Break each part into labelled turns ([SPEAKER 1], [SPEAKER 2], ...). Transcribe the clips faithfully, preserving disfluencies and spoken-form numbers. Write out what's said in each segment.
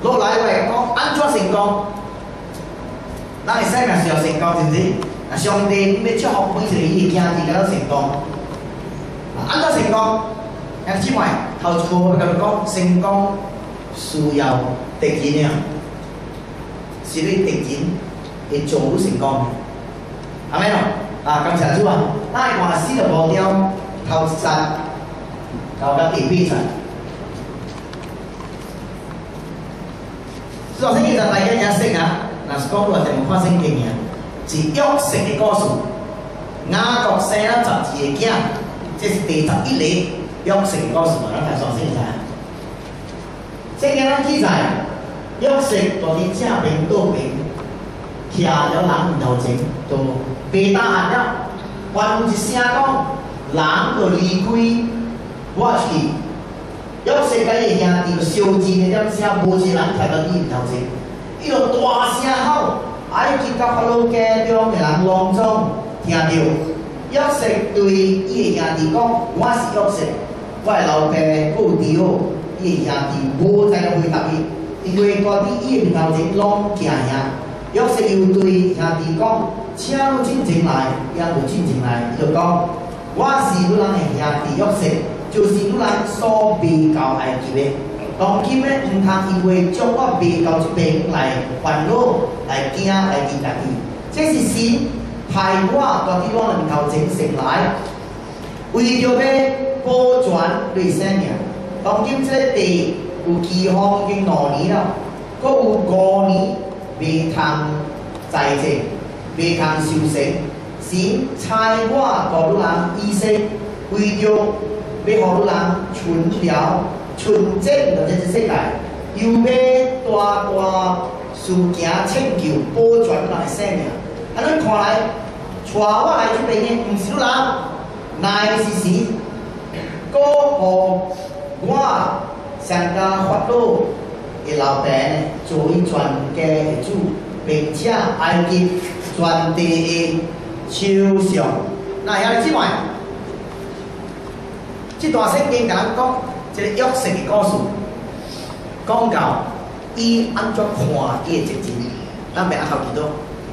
[SPEAKER 1] 落来话讲安怎成功？咱的生命是要成功，是毋是？啊，上帝要祝福每一个伊的囝儿，甲咱成功。啊，安怎成功？兄姊妹，头一句我甲你讲，成功需要敌人啊，是你敌人会做你成功。阿妹咯，啊，感谢主啊！咱会看四十五条头一章，到到第八章。做圣经上来讲讲啊，若是讲我就无看圣经啊，是约瑟的故事。雅各生了十二个囝，这是第十一个约瑟的故事嘛，咱睇上圣经上。圣经咱记载，约瑟就伫正边倒边，徛了人面头前，就被打喊了。还有一声讲，人就离开我去。约瑟甲伊兄弟就烧钱的点声，无一个人徛到伊面头前，伊就大声吼，埃及甲法老家中的人拢总听到。约瑟对伊的兄弟讲：“我是约瑟，我的老爸顾迪奥。”伊的兄弟无再回答伊，因为大伫伊的面头前拢惊吓。约瑟又对兄弟讲：“请你进前来，也无进前来。”伊就讲：“我是汝人的兄弟约瑟。”就是汝人所卖到埃及的，当今咧毋通因为将我卖到这边来烦恼、来惊、来记家己。这是神派我到伫我面头前前来，为着要保全你生命。当今这个地有饥荒已经两年了，阁有五年未通在这，未通收成。神差我到汝人以色，为着要互汝人存了纯正的这个世界，又要大大事件拯救保全咱的生命。安尼看来，带我来这边的，毋是汝人，乃是神。搁互我上加法老的老爸呢，做伊全家的主，并且埃及全地的首相。那兄弟姊妹。这段圣经甲咱讲，一个约瑟的故事，讲到伊安怎看伊的直情，咱别阿头祈祷。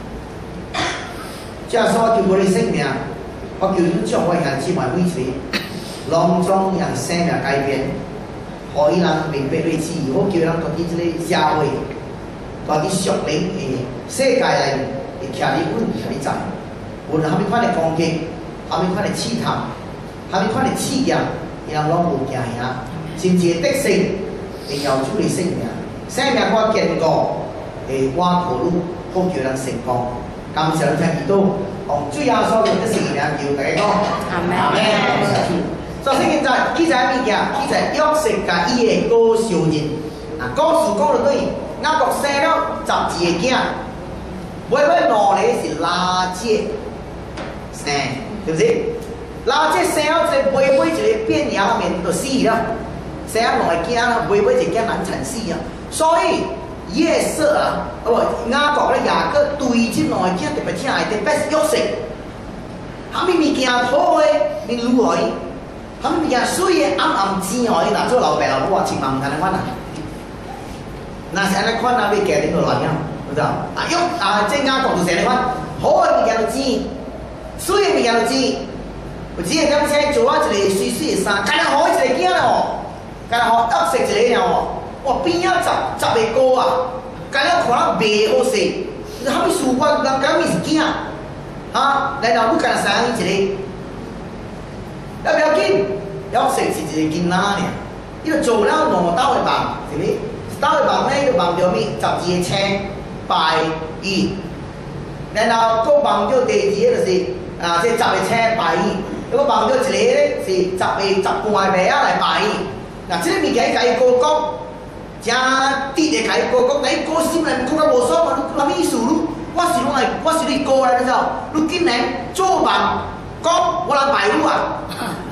[SPEAKER 1] 这所求我的生命，我求你将我兄姊妹每一个，拢总让生命改变，互伊人明白你旨意。我叫咱到伫这个社会，到伫属灵的世界内面，会徛伫稳，徛伫在，无论虾米款的攻击，虾米款的试探。虾米款的试验，伊人拢无惊吓，甚至会得胜，会要主你生命，生命我坚固，会我靠汝，好叫人成功。感谢咱听祈祷，用主耶稣基督的圣名叫大家讲，阿门。阿门。所以现在记载物件，记载约瑟甲伊的高少人，啊，故事讲落对，雅各生了十二个囝，尾尾两个是拉结生，是不是？拉结生了一个尾尾一个变羊面就死了，生了两个囝啦，尾尾一个囝难产死啊。所以约瑟啊，哦不，雅各咧雅各对这两个囝特别疼爱，特别是约瑟。虾米物件好诶，你如何？虾米物件水诶，暗暗钱哦，伊若做老爸老母啊，千万毋通款啊。若是安尼款啊，要家庭就乱了，有知道？啊，约啊，这雅各就是安尼款，好诶物件就钱，水诶物件就钱。有钱诶，点先做啊一个水水诶衫，干那好一个囝咯，干那好约瑟一个了哦，哇边仔十十个高啊，干那看咱袂好势，虾米事关人讲伊是囝，啊，然后你干那生伊一个，要不要紧？约瑟是一个囡仔尔，伊就做了两斗诶梦，是咪？一斗诶梦呢，就梦着咩？十二个青拜伊，然后佫梦着第二个就是啊，即十个青拜伊。如果梦到一个咧是十个十半个妹仔来拜伊，嗱，即个物件伊家己高讲，真直的家己高讲，你高心来，讲甲无爽嘛？你啥物意思？你我是拢来，我是你哥来，你知道？你竟然做梦讲我来拜你啊？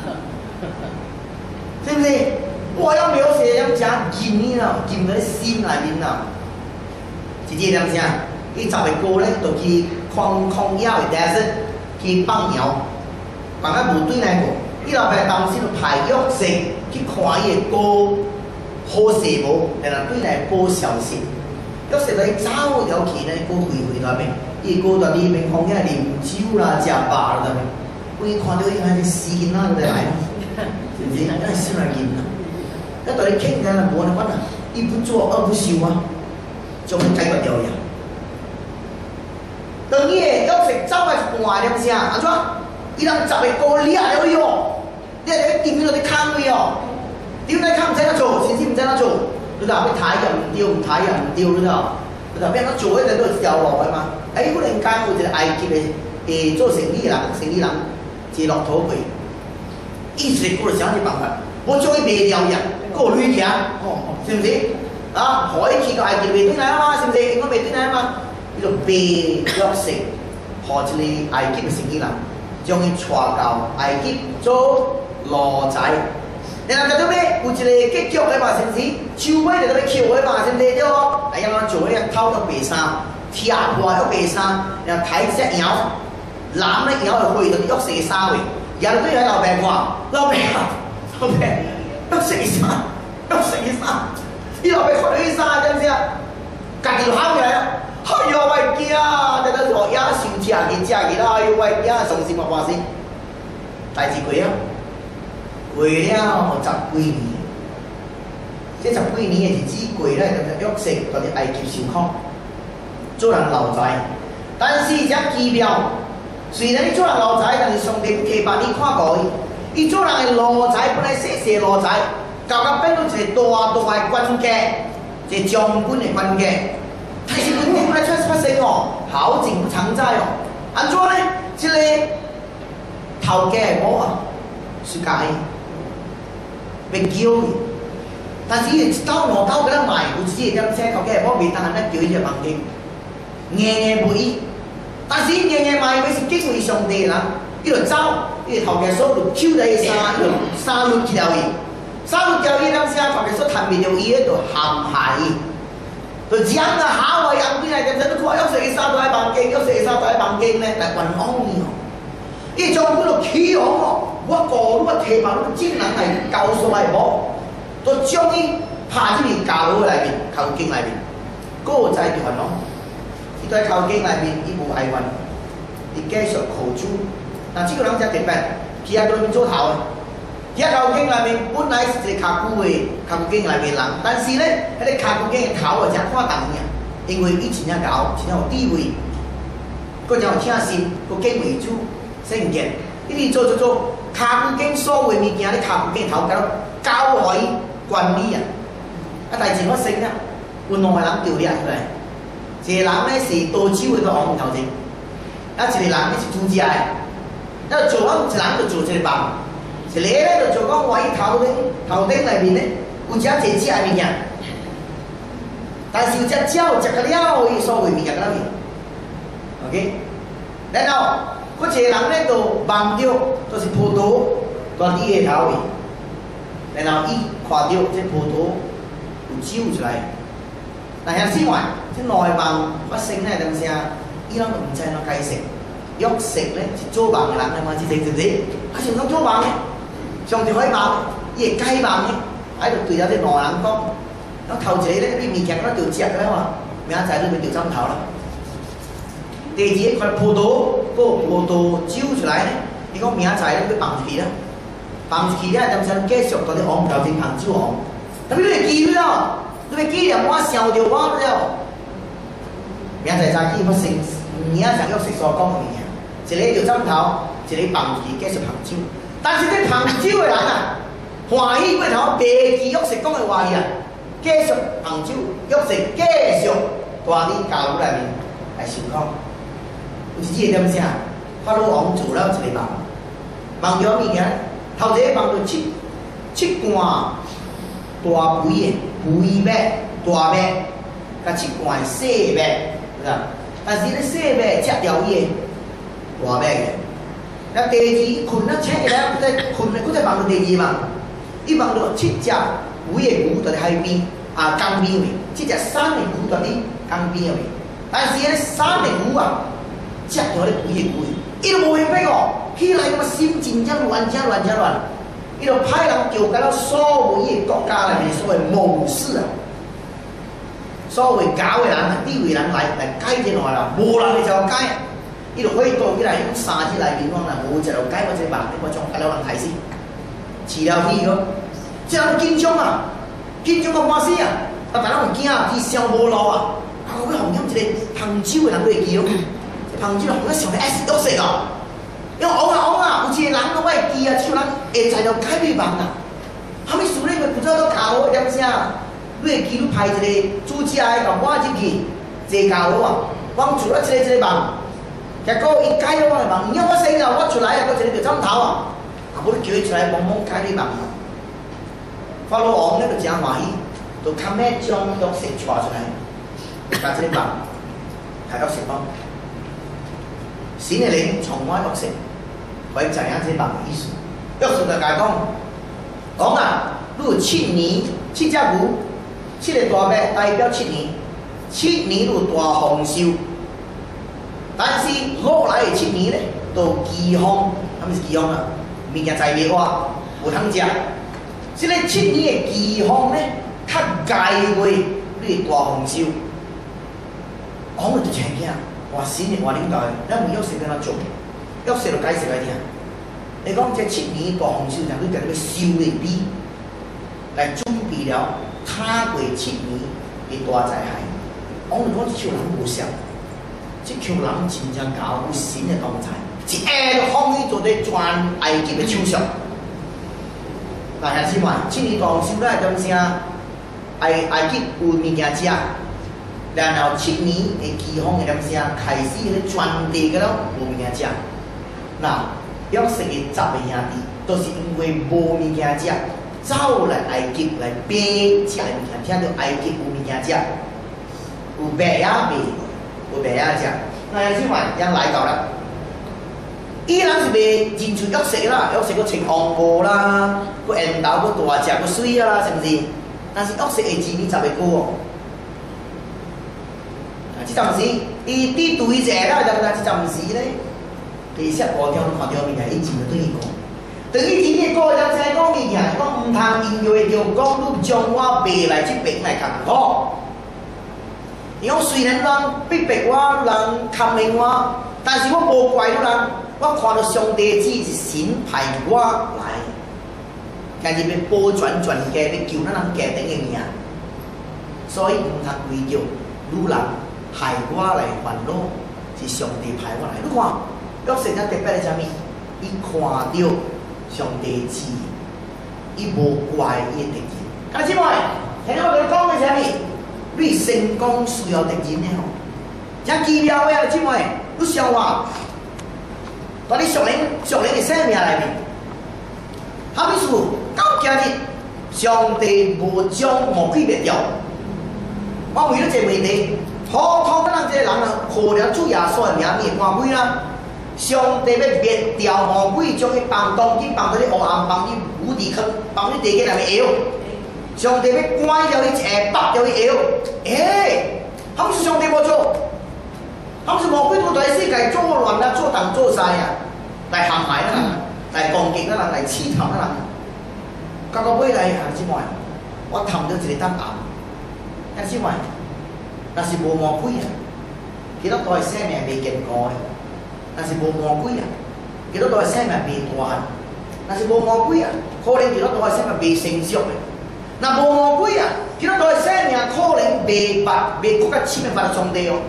[SPEAKER 1] 是不是？我要描写咁正紧呢啦，紧在心内面啦。是这点啥？伊十个哥咧，就去旷旷野的地方去放羊。放在部队内个，伊老爸当时就派约瑟去看伊个歌， 好事无，然后对来报消息。有时来走条去呢，过回回那边，伊过到里面放遐啉酒啦、食饱啦那边，我看到伊还是死囡仔都来，是不是？那是哪囡仔？那到底傾緊啦，冇人管啦，一不做二不休啊，就會解決掉呀。當夜有食走係換點先，安怎？伊人十個高掠了喲，你係點到啲坑位哦？點解坑唔使得做，先先唔使得做？你話要睇又唔掉，唔睇又唔掉，你話？你話俾人做嗰陣都掉落去嘛？誒，忽然間有一個埃及嘅誒做生意人，生意人接落土佢，一時過嚟想啲辦法，我將佢賣掉呀。個女強，哦，是唔是？啊，海去個埃及未端嚟啊嘛，是唔是？應該未端嚟啊嘛。呢度被約成，學住你埃及嘅成績啦，將佢帶到埃及做奴仔。然後就做咩？有一個結局嘅嘛，是唔是？手尾就做咩橋嘅嘛，是唔是？對哦。係咁樣做咧，偷咗白衫，貼破咗白衫，然後睇隻妖，攬咧妖就去到約成嘅沙位，然後對喺老闆話：老闆啊，老闆。要食衫，要食衫，以後被看到啲衫，知唔知啊？家己就喊起來啊！哎呦，我驚啊！在那說也受食嘅食嘅啦，哎呦，我驚啊！傷心啊，話先，代志過啊，過了十幾年，這十幾年嘅日子過咧，就約瑟到啲埃及受苦，做人奴仔，但是只奇妙，雖然你做人奴仔，但是上帝期盼你看過。伊做人嘅奴仔，本來細細奴仔，到到變到一個大大嘅軍機，一個將軍嘅軍機。但是問題本來出發生哦，好景不常在哦。安怎呢？即、這個頭家冇啊，是假嘅，被叫嘅。但是伊一刀兩刀俾佢賣，有時點寫頭家冇未當人咧叫伊隻房間，硬硬不依。但是硬硬賣佢是敬畏上帝嘅人。伊就走，伊頭家所就抽咗伊衫，伊就衫攆掉伊，衫攆掉伊，當時頭家所趁未到伊，就陷害伊，就講啊，下位人邊嚟點解都話有食伊衫都喺房間，有食伊衫都喺房間咧，嚟運安伊哦。伊將佢就起哄哦，我個我提拔嗰精人嚟教唆嚟冇，就將伊拍入去教會裏邊、求經裏邊，嗰個就係運咯。伊在求經裏邊，伊無愛運，伊繼續求主。嗱，呢個人真特別，佢喺裏面做頭嘅。佢喺求經裏面本來是一個卡古嘅求經裏面人，但是咧喺啲求經嘅頭啊，真看重嘅，因為以前一搞，真有地位，個就有聽信，個經為主聖潔，呢啲做做做求經所有物件，啲求經頭搞教會管理人，啊，但係前嗰成咧，換兩個人調啲人出嚟，一個人咧是多招嘅個昂頭前，啊，一個人咧是主治嘅。因為做緊一人就做一個棒，一個咧就做講我喺頭頂頭頂裏面咧有一隻隻隻嘅物件，但是有隻鳥食個了伊所謂物件嗰邊 ，OK， 然後嗰一個人咧就望到就是葡萄在伊個頭位，然後伊看到這葡萄有酒出來，但係之外，這內望發生咧等陣，伊人就唔知點解釋。約瑟咧是做夢嘅人啊嘛，知唔知？佢常常做夢嘅，上帝可以夢，伊係解夢嘅，喺度對有啲內人講，咁頭一個咧啲物件嗰度掉隻嘅嘛，明仔都咪掉針頭啦。第二塊葡萄，嗰個葡萄招出來咧，你講明仔咧佢放住佢啦，放住佢咧就想繼續到啲紅頭正行招紅，咁你哋記啦，你哋記人我笑掉我了，明仔就記發生，明仔約瑟所講嘅嘢。一個條針頭，一個棒子繼續行招，但是啲行招嘅人啊，歡喜過頭，別記約瑟講嘅話啊，繼續行招，約瑟繼續帶啲教會裏面嚟受苦。有一日點先啊？法老王做了一個夢，夢咗物件，頭一個夢到七七罐大肥嘅肥馬、大馬，甲七罐細馬，係嘛？但是咧細馬食掉伊。大咩嘅？嗱第二困一車嘅咧，佢真困，佢真望到第二嘛。伊望到七隻虎嘅虎在海邊啊，江邊位；七隻山嘅虎在啲江邊位。但是咧山嘅虎啊，食咗啲虎嘅虎，伊都冇興逼哦，起來咁啊心情真亂真亂真亂。 伊就派人调解到所有伊个国家内面所谓谋士啊，所谓搞的人、地位人来来改进来啦，无人就改，伊就可以倒起来用三日内面讲啦，无一路改我这个梦，你我从台湾人开始，饲了鱼个，即人紧张啊，紧张到半死啊，啊，大家有惊啊，伊烧无路啊，啊，我要红饮一个杭州的人会记哦，杭州人红饮上个 S 六色哦。因为往啊往啊，有一个人拢会记啊，像人会在了改变梦啊。后尾事咧，佢不知道教我点啥，你会记录派一个主持的，甲我入去坐教我啊，我做了一个一个梦，结果伊改了我的梦，因为我生了我出来啊，我一个就枕头啊，啊，我就叫伊出来帮忙改你梦啊。法老王咧就真欢喜，就看咩将约瑟带出来，甲这个梦，系约瑟讲，神的灵从我约瑟。可以知影这梦的意思。约瑟就甲讲，讲啊，你有七年七只牛，七个大麦代表七年，七年有大丰收。但是落来的七年咧，都饥荒，什么是饥荒啊？物件栽袂活，无通食。这个七年的饥荒咧，较佳月你大丰收。讲了就真惊，话神的话领导，咱问约瑟要安怎做？约瑟就解释来听，你讲这七年大丰收，就你在那个收的比来准备了，他过七年的大灾害。我们讲这群人无像，这群人真正搞有神的同在，一下就放去做在全埃及的手上。大兄姊妹，七年大丰收咧，点啥？埃埃及有物件食。然后七年的饥荒的点啥？开始咧全地个了无物件食。那约瑟的十个兄弟，都是因为无物件食，走来埃及来买食的物件。听到埃及有物件食，有白也卖，有白也食。那兄弟们，人来到了，伊人是袂认出约瑟啦，约瑟个穿黄袍啦，个缘投个大只个水啊，是毋是？但是约瑟的字面十个句哦。啊，即阵时，伊伫对者啦，但是即阵时咧。其实我叫看到物件，伊真就对伊讲，对伊真嘅个人在讲物件，讲毋通因为就讲你将我卖来这边来艰苦。伊讲虽然人逼迫我，人坑令我，但是我无怪你人，我看到上帝只是神派我来，今日要保全全家，要救咱人家庭嘅命，所以毋通为着女人害我来烦恼，是上帝派我来。你看。约瑟咱特别是啥物？伊看到上帝旨意，伊无怪伊的敌人。家姊妹，听我哋讲嘅啥物？你成功需要敌人的吼，真奇妙嘅啊！姊妹，你想话，在你属灵属灵嘅生命内面，好比说到今日，上帝无将魔鬼灭掉。我为了这问题，普通咱人这个人啊，靠了主耶稣的名灭魔鬼啦。上帝要灭掉魔鬼，将伊放当去放到你黑暗，放你无底坑，放你地底内面摇。上帝要关掉伊下，拔掉伊摇。诶，他们是上帝无做，他们是魔鬼都在世界作乱啦，做东做西啊，来陷害咱人，来攻击咱人，来刺透咱人。到到尾来，兄姊妹，我探到一个答案。兄姊妹，若是无魔鬼啊，其他都系生命未健康的。但是无魔鬼啊，几多都系生命未大；但是无魔鬼啊，可能几多都系生命未成熟的。那无魔鬼啊，几多都系生命可能未发、未更加深的发到上帝哦。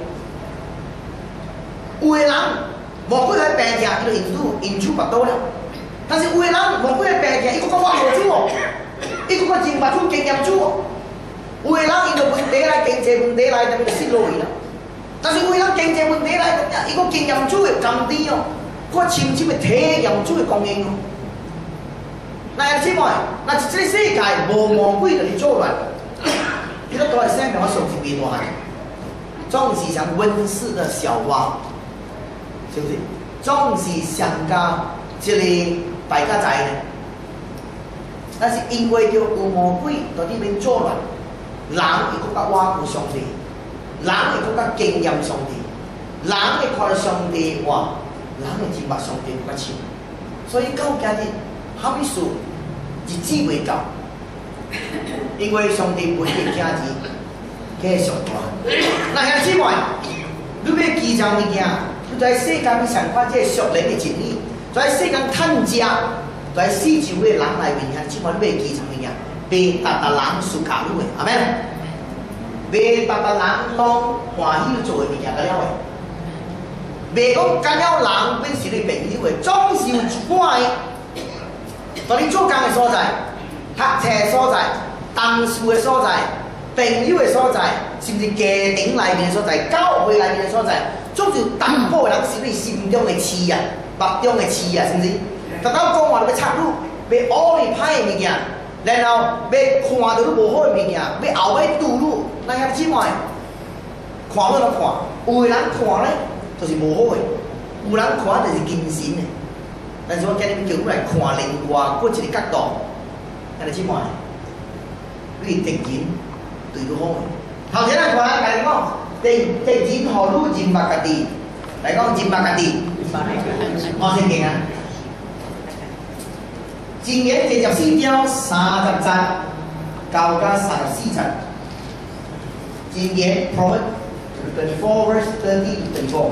[SPEAKER 1] 有的人魔鬼喺病痛，伊就因主因主拔刀了；但是有的人魔鬼喺病痛，伊更加发无主哦，伊更加真拔主经验主哦。有的人伊就问题来经济问题来，就失落去了。但是为了经济问题来，伊个经验主的甘甜哦，我深深的体验主的供应哦。那姊妹，那这个世界无魔鬼就嚟作乱，你都都系生命我属性变大，总是像温室的小蛙，是不是？总是上加一个败家仔呢。但是因为叫有魔鬼在呢边作乱，人伊更加挖苦上帝。人会更加敬仰上帝，人会看到上帝话，人会明白上帝更加深。所以到今日，好比说， 日子袂到，因为上帝本嘅家己继续大。那兄姊妹，你要记住物件，你在世间上看这属灵嘅真理，在世间趁食，在四周嘅人内面，兄姊妹你要记住物件，被达达人所教育嘅，阿咩？被达达人当欢喜做嘅物件，得了嘅。袂讲干了人本是你朋友嘅，总是有一寡嘅。在你做工嘅所在、学车嘅所在、同事嘅所在、朋友嘅所在，甚至家庭内面嘅所在、教會內面嘅所在，總是有淡薄嘅人是你心中嘅刺啊、目中嘅刺啊，是唔是？特登講話你要插入，要學你歹嘅物件，然後要看到你無好嘅物件，要後尾堵路，那兄姊妹，看要怎看？有嘅人看咧，就是無好嘅；有人看就是精神嘅。但是我今日叫你來看另外嗰一個角度，兄姊妹，你敵人對你好嘅。頭先咱看人講，敵敵人何如人物家己？嚟講人物家己，我先勁啊！箴言第十四章三十節，到加三十四節。箴言 Proverbs twenty-four verse thirty to twenty-four。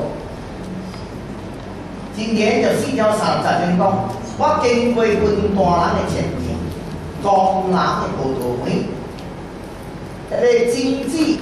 [SPEAKER 1] 箴言就四章三十節講，我經過分大人嘅前面，當人嘅葡萄園，一個經濟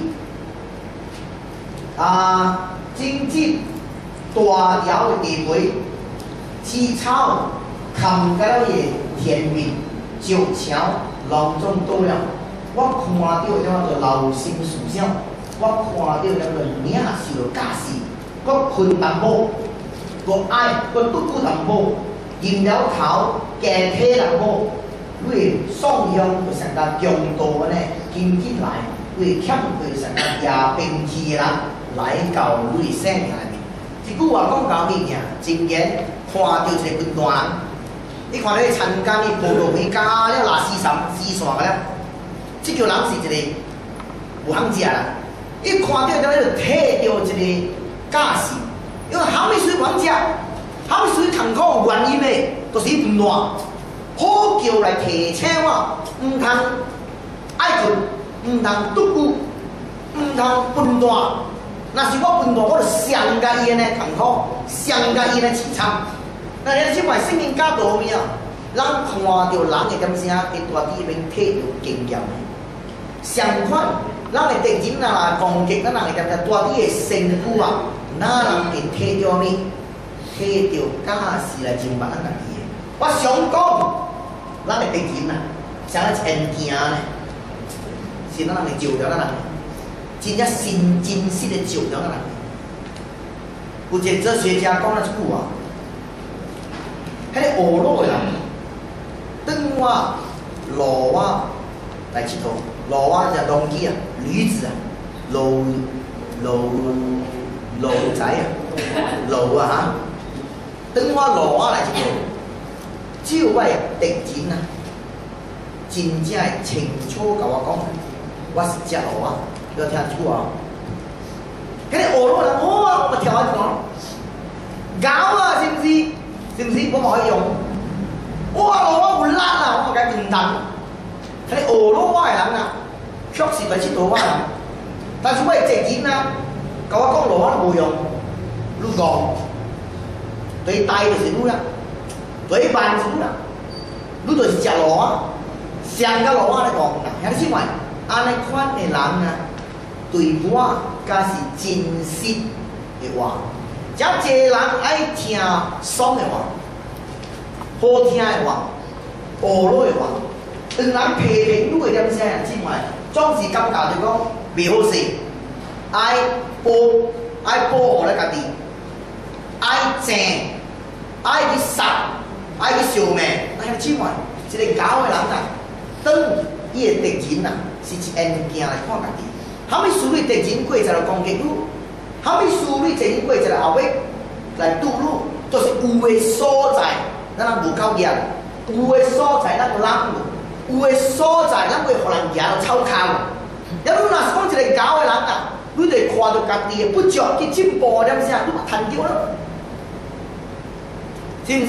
[SPEAKER 1] 啊經濟大條嘅地位，枝草冚到嘅田面，石橋隆中到了，我看到叫做流心樹上，我看到叫做領受假事，我困淡薄。個愛個嘟嘟淡薄，飲了頭嘅體淡薄，會雙向會成個強度嘅呢，緊緊來會欠會成個廿兵器嘅人來到會生命裏面。一句話講到咩嘢？真言看到一個軍大人，你看到佢參加啲葡萄園加了垃圾山絲線嘅咧，這叫人是一個有肯食啦。一看到咗咧，就睇到一個假事。因為後尾水管食，後尾水痛苦原因咧，就是唔爛，好叫來提醒我，唔通愛困，唔通獨孤，唔通笨蛋。若是我笨蛋，我就上加伊呢痛苦，上加伊呢悽慘。那你先話聖經教導咩啊？人看到人嘅感聲，喺大地面睇到經驗。相反，人嘅敵人啊，攻擊咱人嘅感聲，大地嘅辛苦啊。哪人會睇到咩？睇到假事來증白咱家己嘅。我想講，咱嘅敵人啊，像咱前驚呢，是咱人嘅照料咱人，真正真真實嘅照料咱人。有一個哲學家講了一句話，迄個俄羅嘅人，當我羅我來佚佗，羅我就農機啊，驢子啊，驢驢。路仔啊，路啊嚇！等我路我來一個，照我敵人啊，真正係清楚甲我講，我是隻路啊，你有聽出啊？嗰啲俄羅人好啊，我跳一講，搞啊，是唔是？是唔是？我咪可以用。哇，路我唔甩啊，我梗唔等。嗰啲俄羅我係人啊，確實係知道我人，但是我係敵人啊。甲我講羅我都冇用，你講對大就是你啦，對慢是你啦，你就是食羅啊，上個羅我嚟講啦，兄弟姊妹，安尼款嘅人啊，對我才是真實嘅話，真濟人愛聽爽嘅話，好聽嘅話，俄羅嘅話，當人批評你嘅點聲，兄弟姊妹，總是感覺就講未好勢，愛。保愛保護咱家己，愛正，愛去殺，愛去消滅。那兄弟姊妹，一個搞嘅人啊，當伊嘅敵人啊，是一眼鏡來看家己。後尾處理敵人過來攻擊你，後尾處理敵人過來後尾來堵你，就是有嘅所在，咱人無夠嚴；有嘅所在，咱個人無；有嘅所在，咱會互人贏到臭靠。因為若是講一個搞嘅人啊。你哋看到家己嘅不足去進步點先，你咪彈掉咯，是唔是？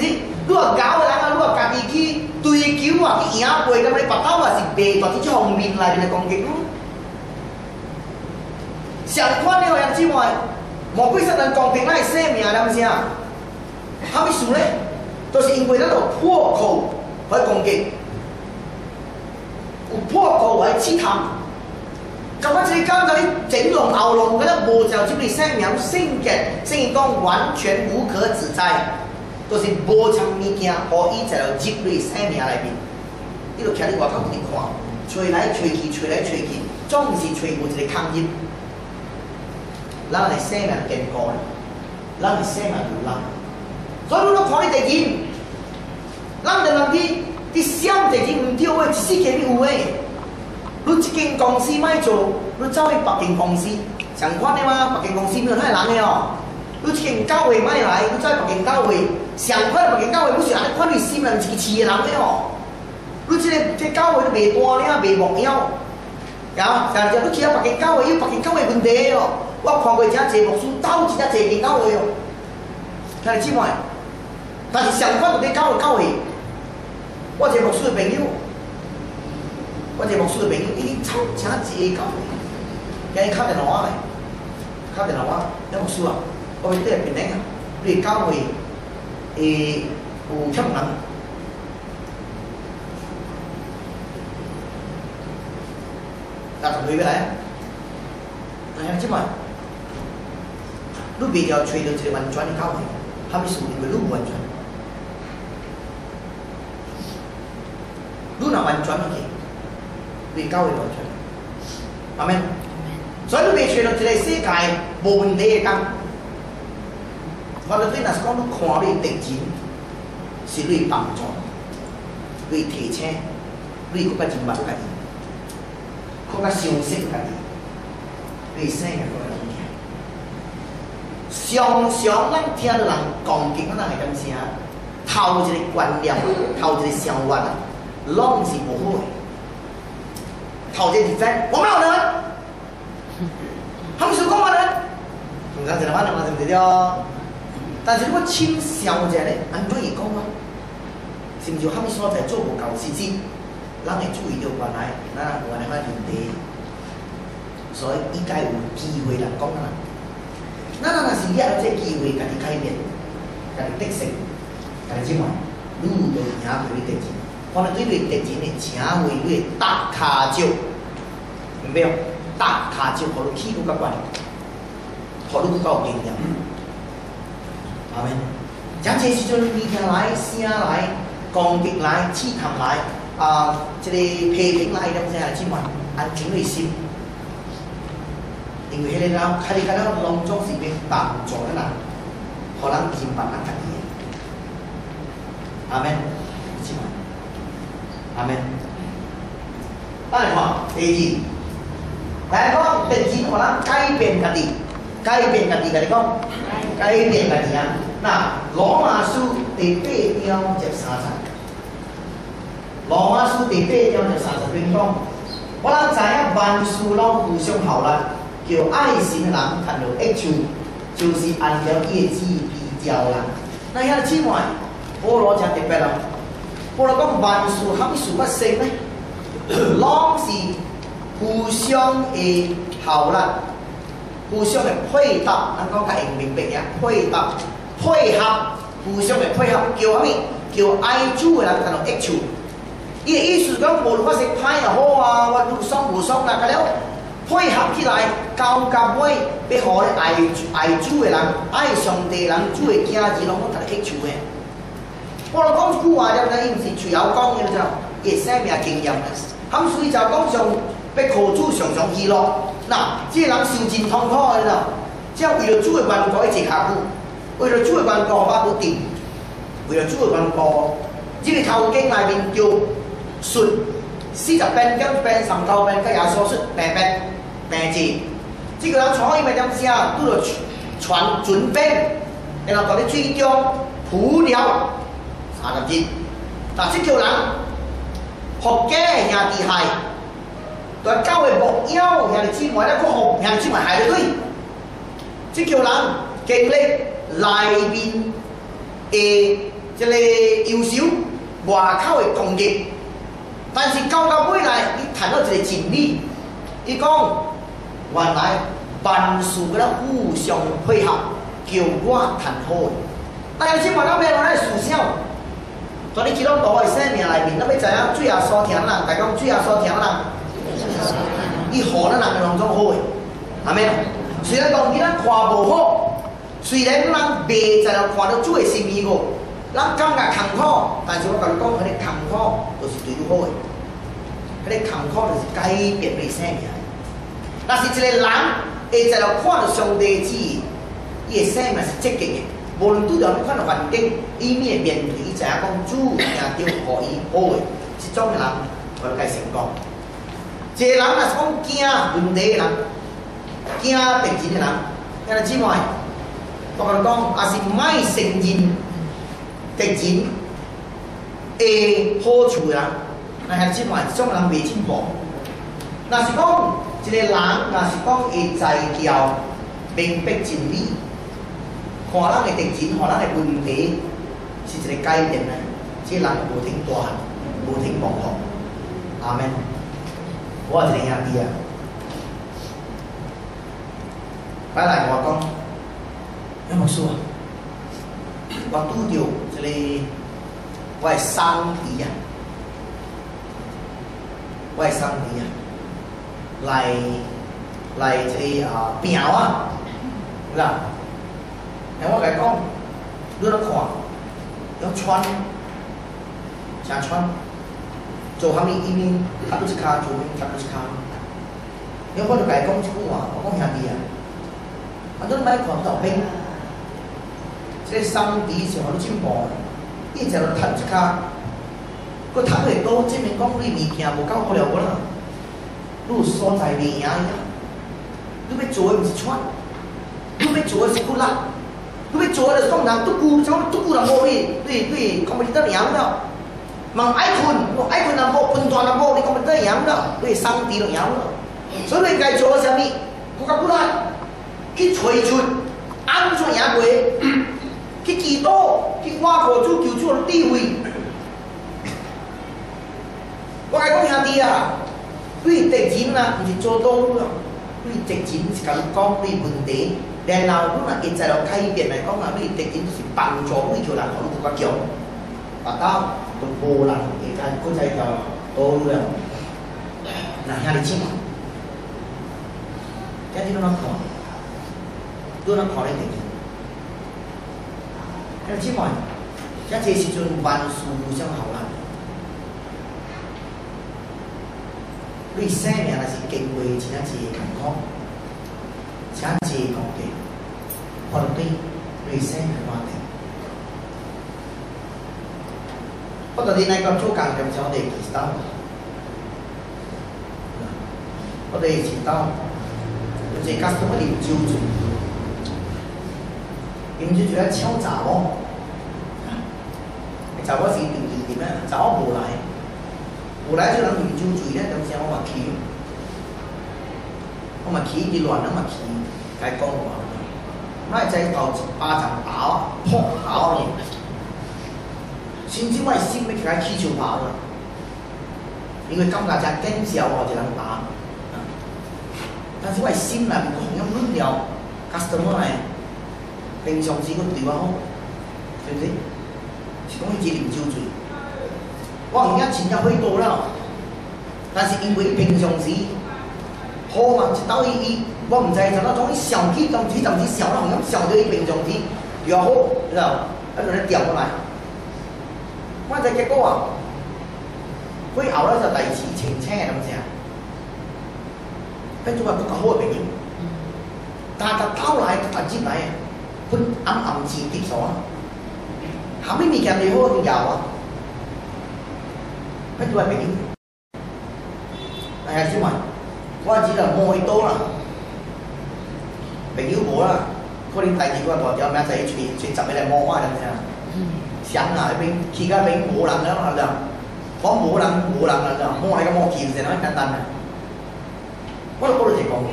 [SPEAKER 1] 如果搞的人啊，如果家己去追求啊，去赢过，咁你白头啊是白大啲方面来面攻击咯。相反的，兄姊妹，魔鬼撒旦攻击咱的生命，了唔是啊？啥物事呢？就是因为咱有破口来攻击，有破口来试探。咁啊，即讲就你整容后龙，嗰啲无就接你生命性格，圣经讲完全无可指摘，就是无藏物件可以在入你生命内面。你就徛喺外口嗰啲看，吹来吹去，吹来吹去，总是吹无一个空音。咱的生命健康，咱的生命有人。所以你看你第二，咱就人啲啲想第二唔对嘅，一世界有嘅。你一間公司咪做，你走去別間公司，相反的嘛，別間公司沒有太人嘅哦。你一間教會咪來，你走去別間教會，相反別間教會不是安尼看你心人一個市嘅人嘅哦。你這個這教會都未大呢，未目標，呀，但係你去到別間教會，有別間教會問題哦。我看過一隻節目書，兜一隻這間教會哦，睇你知唔知？但是相反嘅教會教會，我這牧師嘅朋友。我這牧師嘅朋友已經參請一個教會，今日敲電話嚟，敲電話，有牧師啊，我哋啲人邊領啊，你哋教會誒有吸引，但係佢嘅嚟，係啊，知嘛？你比較吹到一個完全嘅教會，係咪屬於佢唔完全？你若完全嘅。你教會完全，阿們。所以你未找到一個世界無問題嘅工，我哋對若是講你看你敵人，是你幫助，你提醒，你更加認識家己，更加相信家己，你生命個人嘅。常常咱聽到人攻擊，咱係咁聲，頭一個觀念，頭一個想法，攏是無好嘅。頭先提醒，我沒有人，他們說講話人，唔講真話，你話對唔對咯？但是如果親相者咧，安怎會講啊？是唔是他們所在做無夠時機，咱會注意到原來咱有安尼款問題，所以應該有機會來講啦。咱若是掠到這機會，家己改變，家己得勝，家己怎麼？愈來贏過你敵人。可能對你敵人嘅請為你搭卡招，明白？搭卡招，互你起佫較懸，互你佫較有經驗。阿們，講這時陣，你聽來、聲來、攻擊來、試探來，啊，即、這個批評來，咁先係怎麼？安靜內心，因為迄個人，佢哋嗰個當中是要幫助嘅人，互人明白咱家己。阿們，怎麼？阿們，咱來看第二，來講敵人互咱改變家己，改變家己，甲你講，改變家己啊！嗱，羅馬書第八章十三節，羅馬書第八章十三節邊講，我哋知影萬事攏互相效力，叫愛神嘅人看到益處，就是按照伊嘅旨意被召人。那遐姊妹，保羅真特別啦。保羅講萬事坎事不勝呢，攏是互相嘅效力，互相嘅配搭。咱講較會明白呀，配搭、配合，互相嘅配合，叫啥物？叫愛主嘅人看到益處。伊嘅意思講，無論我是歹又好啊，我有爽無爽啦，咁了配合起來，交甲尾，要互咧愛愛主嘅人、愛上帝嘅人、主嘅囝兒，攏講看到益處嘅。我哋講一句話，了解伊毋是隨口講嘅，就伊生命經驗。他們隨就講上要靠主常常喜樂。嗱，即個人受盡痛苦嘅啦，即係為了主嘅緣故，一直下苦；為了主嘅緣故，把佢定；為了主嘅緣故，即個頭經內面叫順四十遍、九遍、三九遍，佢也所說病病病字。即個人坐喺咪點先啊？都要傳準備，然後講你最終普了。三十節，嗱，即叫人學嘅兄弟係，對教會目標兄弟姊妹咧，個學兄弟姊妹係對，即叫人經歷內面嘅一个优秀外口的工业，但是到到尾来，伊谈到一个真理，伊讲原来万事佮咱互相配合，叫我谈好的。但是即嘛，咱要咱思想，在你基督徒的生命内面，咱要知影最后所听人，大家讲最后所听人，伊互咱人当中好的，阿妹。虽然讲伊咱看无好，虽然咱袂在了看到主的心意个，咱感觉艰苦，但是我甲你讲，迄个艰苦就是对你好的，迄个艰苦就是改变你生命。若是一个人会在了看到上帝旨意，伊的生命是积极的。无论拄着你看到环境，伊面面对，伊知影讲主定着互伊好的，即种人我就该成功。一个人若是讲惊问题的人，惊敌人的人，兄弟姊妹，我甲你讲，也是莫承认敌人的好处的人，那兄弟姊妹，即种人袂进步。若是讲一个人，若是讲会在调明白真理。看咱的敌人，看咱的问题，是一个改变的，这个人无停大汉，无停忙碌。阿门。我一个兄弟啊，摆来我讲，杨牧师啊，我拄着一个我的兄弟啊，我的兄弟啊，来来这个啊病啊，是吧？然后我甲伊讲，你来看，要穿，啥穿？做虾米？伊面踏到一骹，做面踏到一骹。然后我就甲伊讲一句话，我讲兄弟啊，啊，你莫看到兵，这个兄弟是互你进步，你只要踏一骹，佮踏袂多，证明讲你物件无够好了无啦。你有所在袂赢伊啊，你要做的毋是穿，你要做的是骨力。你要做的是讲人拄久，像拄久人无你，你你讲袂得赢了。问爱困，爱困人无，分段人无，你讲袂得赢了，你兄弟就赢了。所以你该做的是啥物？我甲骨力，去找出安怎赢过，去祈祷，去挖苦主求主的智慧。我甲讲兄弟啊，对敌人啊，毋是做道路啊，对敌人是甲你讲对问题。然后你若会知道改变来讲啊，你敌人就是帮助你叫人互你更加强，达到就无人会甲搁在条道路了。那兄弟姊妹，今日你哪看？你哪看你敌人？兄弟姊妹，这个时阵万事互相效力。你生命若是经过真正是艰苦。请借讲嘅，我对对生命话题。不過你那個做工嘅時候，我哋祈禱，我哋祈禱，有一個 customer 啉酒醉，啉酒醉咧搶查某，查某是點點點咧，查某無來，無來就人啉酒醉咧，咁時我嘛去。我嘛起啲亂，我嘛起，該講話，我係在頭一巴掌打，撲打你，甚至我係心要起來起球打啦，因為感覺真緊張，我就能打。但是我係心內面講咁亂了 ，customer 嚟，平常時佢對我好，是唔是？是講伊一啉酒醉，我唔驚錢就可以多啦，但是因為平常時。好嘛，一到伊伊，我毋知就那種伊上去，當時當時上啦，咁上到伊平常時又好，你知道？喺度咧調過來，我就結果啊，佢後咧就第二次澄清係咁聲，跟住話嗰個好嘅朋友，但係兜來突然來，佢暗暗自接受啊，後尾物件你好佢有啊，跟住話朋友，係啊，小文。我只係摸去多啦，朋友冇啦，可能第二個大條名仔全全集起嚟摸翻咁樣，想啊邊其他邊冇人啦就，講冇人冇人啦就，摸係個摸橋成咁簡單嘅，我嗰度就講過，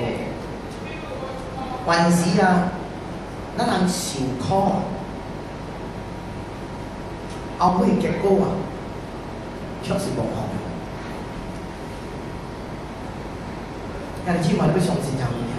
[SPEAKER 1] 凡事啊，咱人受苦， 后尾结果啊，却是无好。但是今晚你要相信啥物件？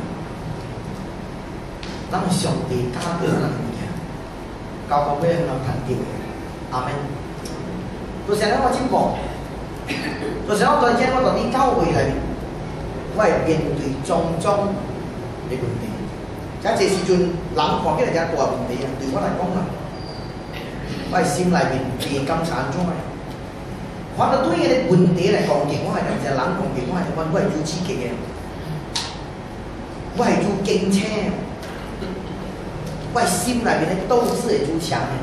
[SPEAKER 1] 咱上帝教导咱物件，教到尾咱谈到的，阿门。就是咱我进步，就是我在今我到你教会内面，我会面对种种的问题。假这时阵人看起来真大问题啊，对我来讲啊，我心内面未感察怎啊。反正对个问题来攻击我，但是人攻击我，我我係做刺激嘅，我係做驚青，我心內面嘅鬥志係做強嘅。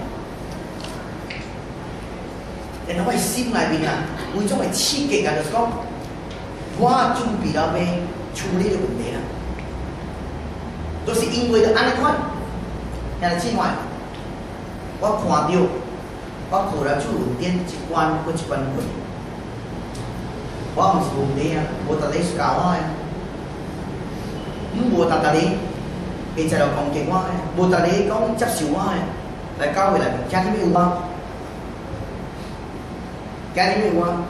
[SPEAKER 1] 然後我心內面啊，有種嘅刺激啊，就是講，我準備了要處理嘅問題啦，就是因為着安尼款，然後之外，我看到，我靠了主論點一關過一關過，我唔是問題啊，無特你教我嘅，你無特特你會再來攻擊我嘅，無特你講接受我嘅，來教會來聽啲咩話？家裡面話，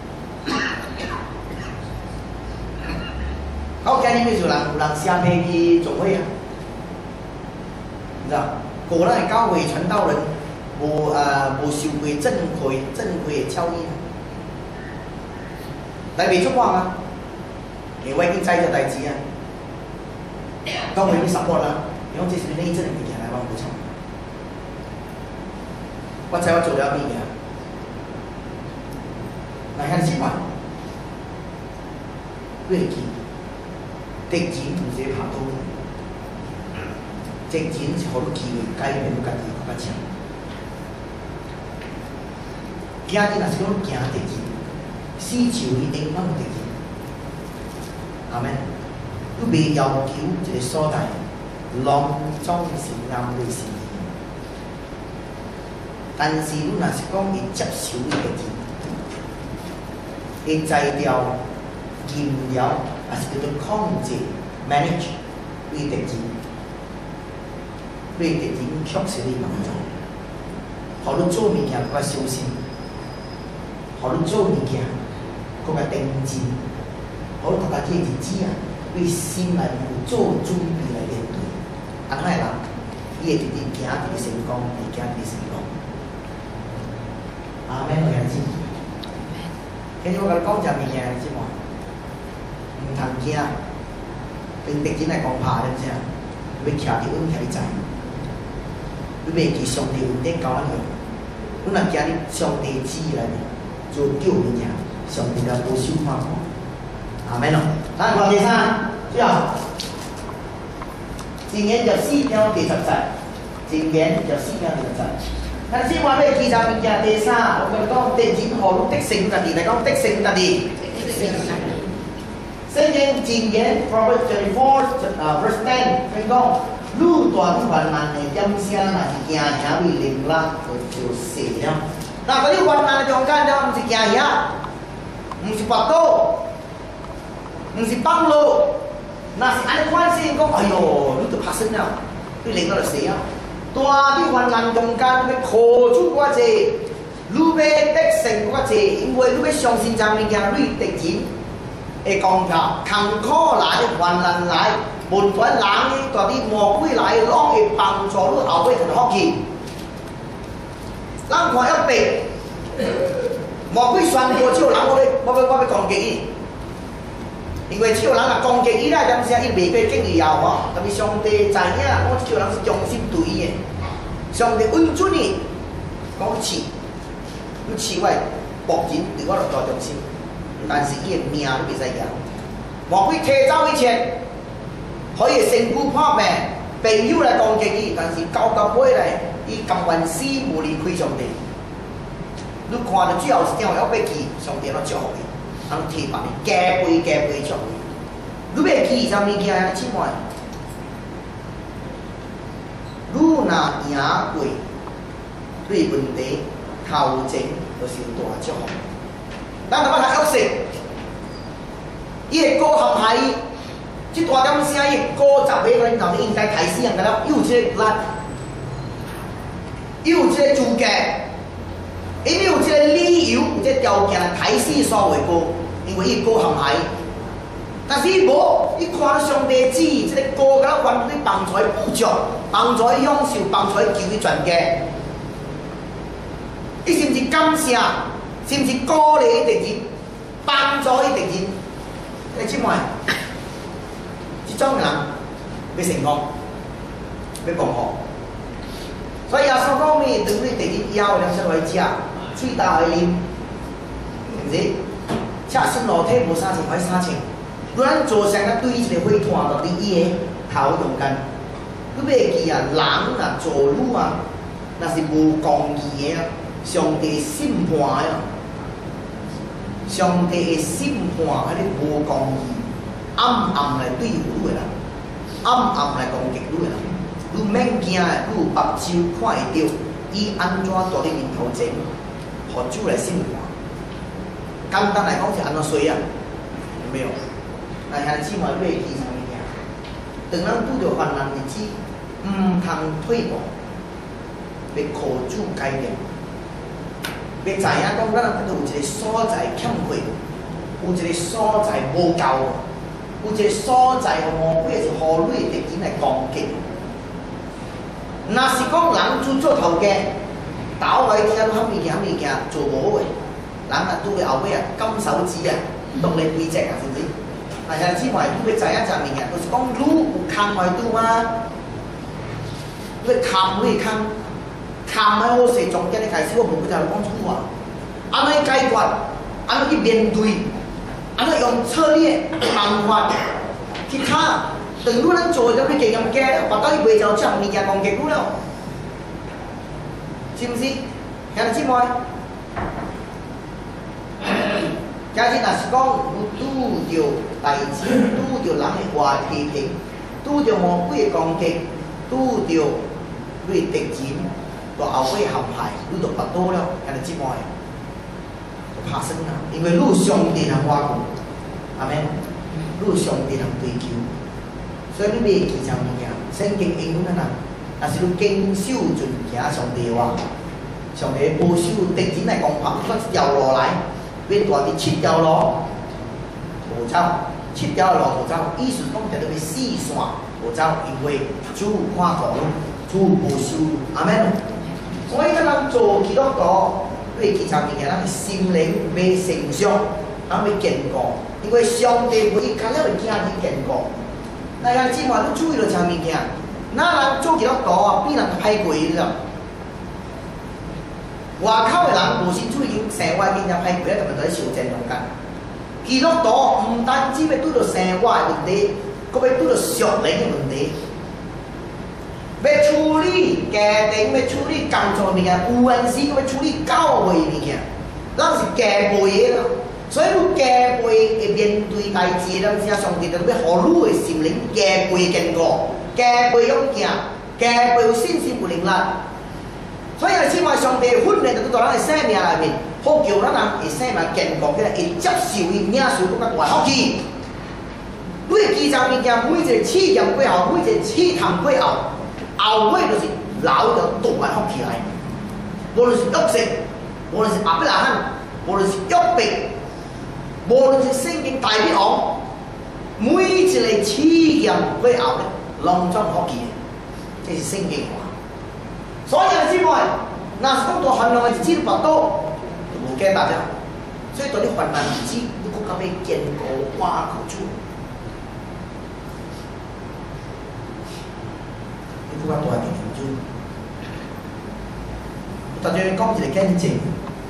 [SPEAKER 1] 我家裡面就人有人寫批去做伙啊，你知道？果然係教會傳道人無啊無受過正規正規嘅教育，來未出話啊，誒我已經知咗代志啊，當會去 support 啦，因為這是呢一陣嘅嘢嚟幫補充，我知我做了咩嘢。來看情況，對己敵人唔是拍到，敵人是好多機會改變家己更加強。今日若是講驚敵人，死就一定幫敵人。阿們，你未要求一個所在，攏總是啱對事，但是你若是講伊接受伊敵人。會摘掉、禁掉，還是叫做控制 manage 對敵人，對敵人確實的幫助。互你做物件較小心，互你做物件較認真，互你大家這日子啊，對心內有做準備來面對。安尼人，伊會直直行直直成功，會行直直成功。阿們，我相信。其實我甲你講一樣嘢，你知無？唔通驚，對敵人來講怕，你知影？要徛佇穩，徛佇在，你袂記上帝恩典教咱用。阮若驚你上帝旨意內面做救物件，上帝就保守看看。阿們咯，咱看第三，最後，箴言十四章第十節，箴言十四章第十節。但是我要記載物件第三，我跟你講，敵人何如得勝家己嚟講，得勝家己。聖經箴言 Proverbs twenty-four verse ten， 佢講，愈大愈患難嘅點聲，若是驚嚇為靈力，就就死了。嗱，嗰啲患難嘅中間，就唔是驚嚇，唔是跋倒，唔是幫路，那是安尼款先講，哎呦，你就拍身了，你靈力就死了。大啲患難中間，你要靠主嗰隻，你要得勝嗰隻，因為你要相信啥物件，你敵人會講下，坎坷來、患難來，無論人大啲魔鬼來，攏會幫助你後尾同福氣。咱看一邊，魔鬼宣告只有人我要我要我要攻擊伊，因為只有人若攻擊伊啦，點聲伊袂過敬伊後吼，但是上帝知影，我只有人是忠心對伊嘅。上帝允准你講刺，你刺我僕人對我就大忠心，但是伊嘅命你袂使贏。魔鬼提走以前，可以身軀破病，朋友來攻擊伊，但是到到尾來，伊甘願死無離開上帝。你看到最後是點？要被記，上帝都祝福你，通提拔你，加倍加倍祝福你。你要記啥物件？千萬。你若贏過對問題頭前，就是大祝福。咱台灣讀約瑟，伊個哥陷害伊，即大點聲，伊哥十個人頭應該刣死人，個了有這個力，有這個資格， 因为有这个理由，有这个条件来开始所谓过，因为伊过陷害。但是伊无，伊看上帝旨意，这个过甲关你帮助伊补足，帮助伊享受，帮助伊求伊全家。伊是毋是感谢？是毋是鼓励伊敌人，帮助伊敌人？你姊妹，这种人要成功，要共好。所以耶稣讲咩？当你敌人以后两出来食，嘴大来啉，毋是？赤身裸体无衫穿，歹衫穿。如果咱做啥个对一个会团到你伊个头中间，你袂记啊？人啊，做女啊，那是无公义的啊！上帝审判的啊！上帝的审判，迄个无公义，暗暗来对付你啦，暗暗来攻击你啦。你免惊的，你有目睭看会到，伊安怎在你面头前，互主来审判？简单来讲是安怎衰啊？有没有？但兄弟姊妹，你要记啥物件？当咱拄着患难日子，毋通退步，要靠主改变。要知影讲，咱有一个所在欠缺，有一个所在无够，有一个所在互魔鬼是互你敌人来攻击。若是讲人做做头家，倒来听遐物件物件做无好诶，人啊拄着后尾啊金手指啊，独立规则啊，是毋是？啊，兄弟姊妹，你要知影一件物件，就是讲你有空来拄吗？你空你空。看卖好势，从今日开始，我无再来讲错话。安怎解决？安怎去面对？安怎用策略、方法去卡？等你咱做咗你经验加，把到伊袂就将物件攻击你了，是毋是？兄弟姊妹，假使若是讲有拄着代志，拄着人的话批评，拄着魔鬼的攻击，拄着你敌人。到后尾陷害，你就跋倒了，兄弟姊妹，就拍算啦。因为你上帝通我顾，阿免，你上帝通追求，所以你袂记啥物件。圣经应允咱人，若是你坚守遵行上帝话，上帝保守敌人来攻破，咱一条路来，变大伫七条路无走，七条路无走，意思讲就要四线无走，因为主看顾你，主保守你，阿免。所以，咱人做基督徒，你记啥物件？咱心灵要成长，咱要坚固。因为上帝为伊开了会惊你坚固。那兄弟姊妹，你注意到啥物件？咱人做基督徒啊，比人歹过，你知道？外口的人无先注意生活，变成歹过，根本在受战中间。基督徒唔单止要拄到生活的问题，佫要拄到属灵的问题。要处理家庭，要处理工作物件，有阵时佫要处理教会物件，咱是加倍的啦。所以你加倍会面对代志，咱只上帝就要互你的心灵加倍坚固，加倍勇行，加倍有信心有能力。所以啊，姊妹，上帝训练就伫咱的生命内面，好叫咱人会生命坚固起来，会接受伊领受更加大福气。你会记住物件，每一个试验过后，每一个试探过后。后尾就是留着大福气来，无论是约瑟，无论是亚伯拉罕，无论是约伯，无论是圣经大力王，每一个试验过后咧，拢总福气，这是圣经话。所以啊，姊妹，若是讲大烦恼的日子你跋倒，就无假大家。所以当你患难日子，你更加要坚固倚靠主。更加大嘅求主，特別講一個見證，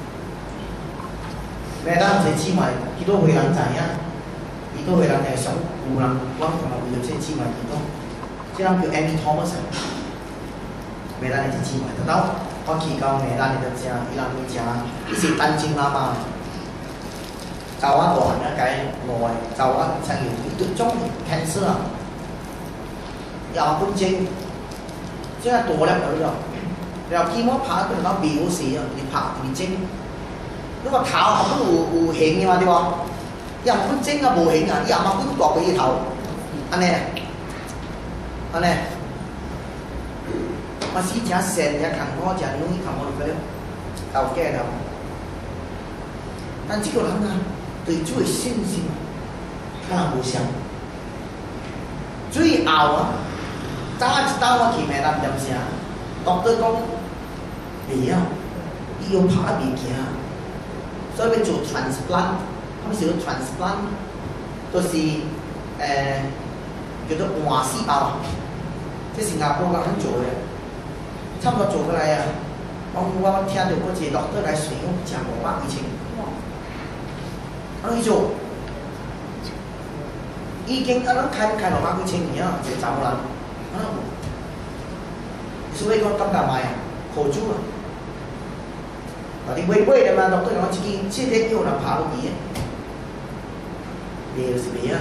[SPEAKER 1] 咩當時姊妹，幾多會人知影，幾多會人係想有人，我同埋為咗這姊妹幾多，這人叫 Amy Thomas，咩當你係姊妹，等到我去到咩當你就食，伊人去食，伊是單親媽媽，就我大漢一解外，就我曾經有種 cancer 啊，廿分鐘。即係大粒佢咯，然後見我拍佢講表示啊，你拍你精，你個頭後邊有有形嘅嘛？對喎，廿分精啊無形啊，廿萬分割佢啲頭，安尼，安尼，我試食成日啃我食女啃我嚟，頭家頭。 但这个人啊，对主的信心啊，可能无相。最后啊，早一道我去闽南点声，doctor讲袂晓，伊要拍袂行，所以要做 transplant， 他们是做 transplant， 就是诶、呃、叫做换细胞，即新加坡甲肯做嘅，差不多做过来啊。我我听到嗰一個 doctor 來算，我食五百幾千，啊，伊做已經啊，咱開開六百幾千年啊，一個查某人，啊，所以講感覺賣啊，好主啊，啊，你買買的嘛，doctor 講一支七點有人拍落去嘅，賣就是賣啊，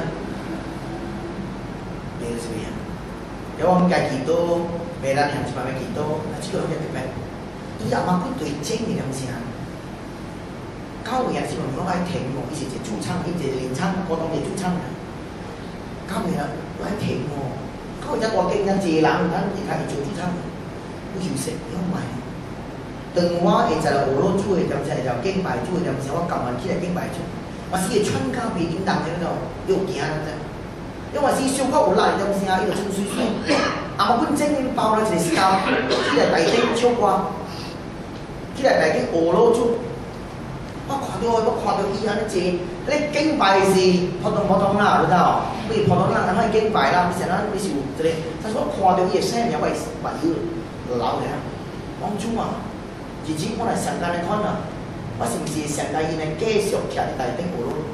[SPEAKER 1] 賣就是賣啊，有我們家祈禱，賣咱係一百萬祈禱，啊，這個係特別。伊阿媽佢對精嘅點先啊？教會啊，是問講愛停喎，伊是一個駐唱，伊一個練唱，活動嘅駐唱啊。教會啊，愛停喎，教會一個經人濟人，咱伊睇做駐唱，好休息，因為當我會就係俄羅斯嘅點先，就敬拜主嘅點先，我撳埋起來敬拜主，我是個穿膠皮叮當喺度，又行啫。因為是小可有力點先啊，伊就真水水。阿媽佢精包咧就係膠，起來大丁唱歌。起來大經俄羅斯，我看到我看到伊安尼坐，你敬拜是普通普通啦，你知道？你普通啦，咱可以敬拜啦，你成日你是有一個，但是我看到伊個聲音，我目睭流嘅，講主啊，日子我來上街嚟看啊，我是毋是上街因嚟繼續徛喺大經俄羅斯？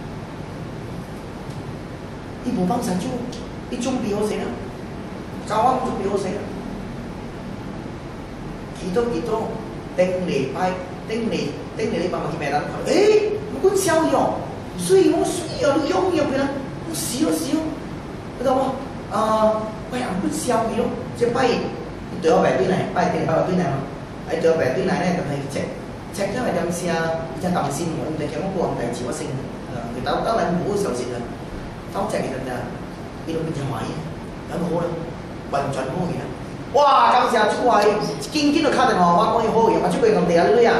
[SPEAKER 1] 伊無幫神主，伊準備好勢啦，教我準備好勢啦，祈禱祈禱。頂禮拜，頂禮頂禮禮拜我去買單，誒，我講笑樣，水我水啊，你用用佢啦，我笑笑，你知冇？啊，喂，我講笑樣，即拜對我排隊嚟，拜定拜我隊嚟嘛，喺對我排隊嚟咧，就係赤赤因為點先啊？而且擔心我，唔係叫我個人第二我升，佢兜兜嚟唔好受蝕啊，兜赤其實就呢度變成壞嘢，咁好啦，運轉好嘅。哇！感謝主啊！見見到卡定我，我講要好嘢，我出去同地下女啊！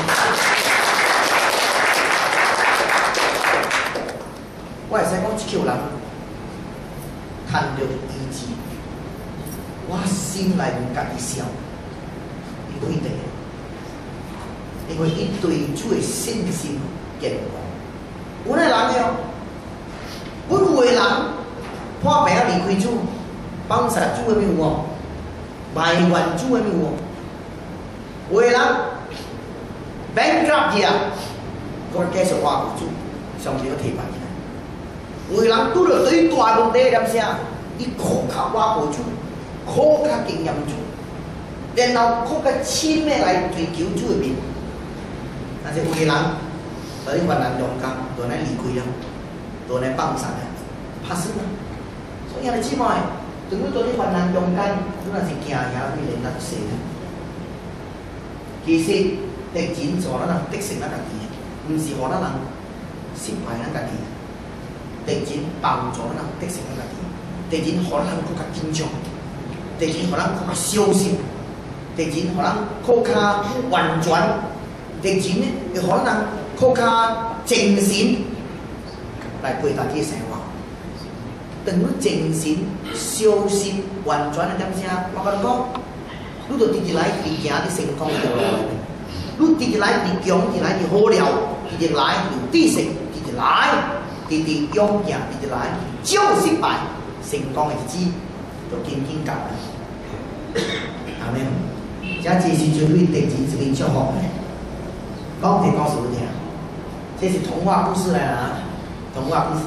[SPEAKER 1] 我係使講一條人，趁到醫治，我心內唔家己笑，因為地，因為伊對主嘅信心堅固。我係人嘅，本會人，破病離開主，幫實主嘅面喎。賣運主嘅咩喎？為人 bankrupt 啊，佢繼續話主，上帝都提拔佢。為人拄到最大問題點先？伊靠靠話主，靠靠敬仰主，然後靠靠親咩來追求主嘅面。但是為人，所以困難中間，就嚟離開啊，就嚟幫神啊，拍死啊！所以你知冇？當你做啲困難中間，你那是行行會連得死嘅。其實敵戰就可能敵勝咱家己，唔是可能人失敗咱家己。敵戰幫助咱敵勝咱家己，敵戰可能更加堅強，敵戰可能更加小心，敵戰可能更加婉轉，敵戰呢又可能更加正線來配搭啲生活。當你正線、小心、婉轉嘅點先，我跟你講，你就直直來去行啲成功嘅道路。你直直來去強，直直來去好了，直直來有知識，直直來直直勇行，直直來招失敗，成功嘅日子就漸漸到啦。阿們，這這是最對敵人一個祝福嘅。講題告訴你聽，這是童話故事嚟啦，童話故事。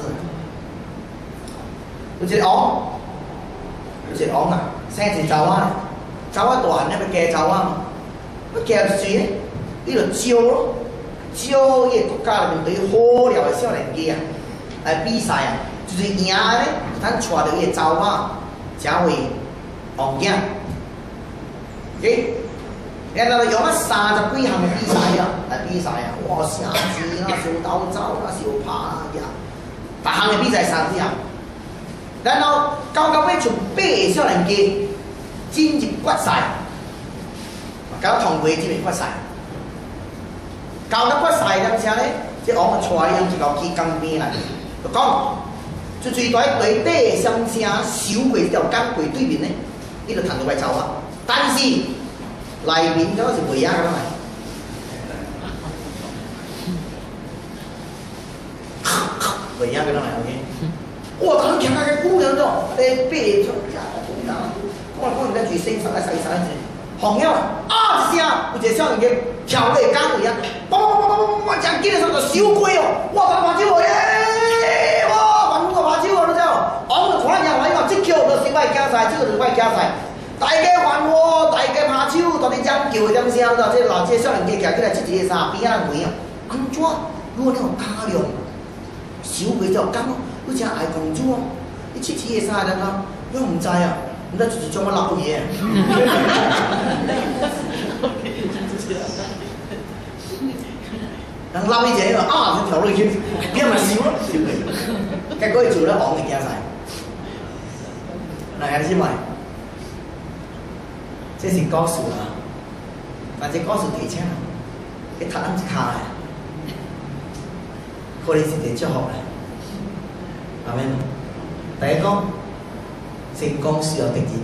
[SPEAKER 1] 有一個王，有一個王啊，生一隻狗仔，狗仔大漢咧要嫁狗仔嘛，要嫁誰咧？伊就招咯，招伊個國家裏面對好料嘅少年家啊，來比賽啊，就是贏咧，咱帶到伊個狗仔，成為王將。OK，然後用咗三十幾項嘅比賽啊，來比賽啊，哇，射箭啦、燒刀走啦、燒拍啦，逐項嘅比賽三十項。然後到到尾就八個少年家進入決賽，搞通過進入決賽。到到決賽點先咧？ 即王啊，带你一条机江边来，就讲，就最大对底相声收过这条江过对面呢，你就谈到来走啊。但是内面嗰是袂晓咁来，袂晓咁来 OK。哇！咁強嘅姑娘咗，你啤出呀，咁啊，我講人家住星十啊，細細隻，紅腰啊，聲，有一個少年嘅跳咧江位啊，砰砰砰砰砰砰，真緊嘅時候就燒龜哦，哇！打麻椒耶！哇！玩個麻椒啊，你知冇？我就看人玩個即叫就是我競賽，即個就是我競賽。大家玩喎，大家拍手，當你尖叫嘅點聲，就即老即少年家行起來，即一個衫邊啊人圍啊，安怎？如果你用卡量燒過條江。好似愛公主哦，你切切嘅衫人啊，我唔知啊，唔知就是將我撈嘢。人撈啲嘢啊，佢跳落去，邊咪笑咯，笑佢。結果佢做得昂嘅驚晒。嗱，有啲咪，這是高手啦，但係高手技巧，佢踢撚一卡嘅，佢哋是點做好咧？阿咩？第一講成功需要敵人。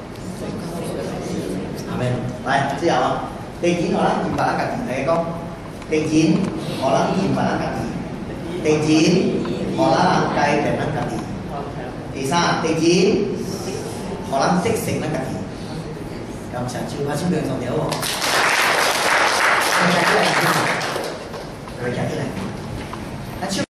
[SPEAKER 1] 阿咩？嚟之後啊，敵人可能二百一家己。第一講敵人可能二百一家己，敵人可能計平一家己。第三，敵人可能識成一家己。咁成招拍超兩十條喎。佢夾起嚟，佢夾起嚟。